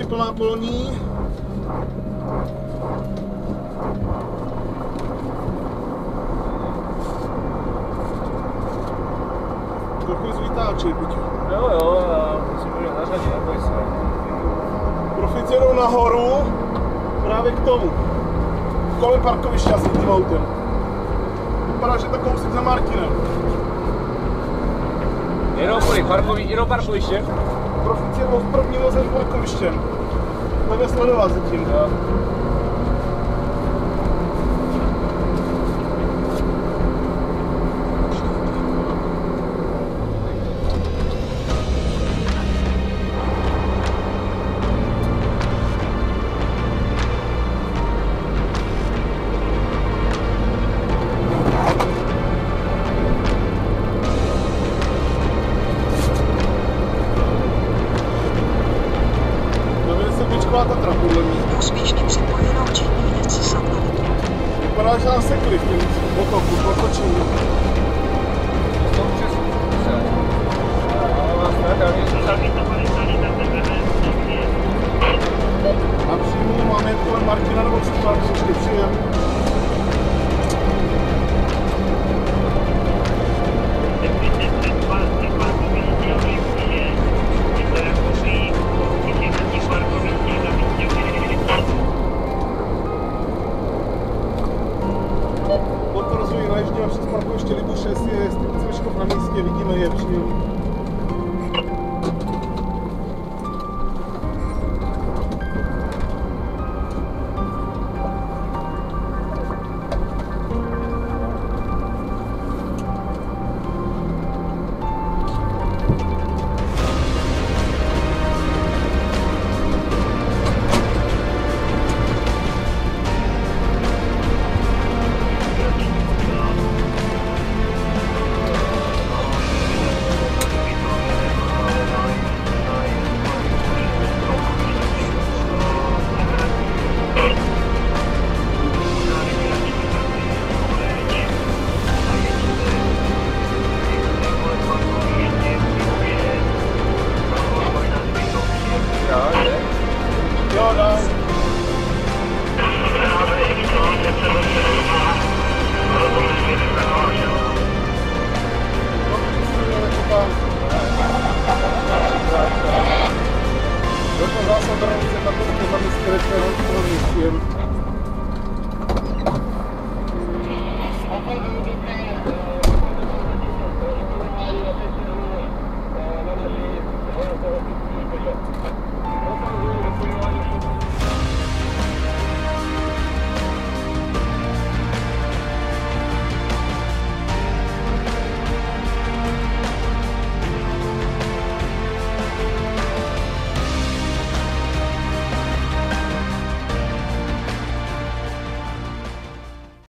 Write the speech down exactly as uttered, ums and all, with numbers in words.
plná polní. Trochu z vytáčej, Peťo. Jo, jo, já musím být na řadě, neboj se. Profíci jedou nahoru, právě k tomu. Kolem parkoviště s tím autem. Vypadá, že to kousek za Martinem. Jedou kolik? Parkovi, jedou parkoviště? Profíci jedou s prvním vozem parkovištěm. Takhle sledovat zatím. Jo. Tatra, podle mě. Úspěšně připojeno včetně věci satelitu. Vypadá, že nás sekli v těm potoku, potočení. A přímo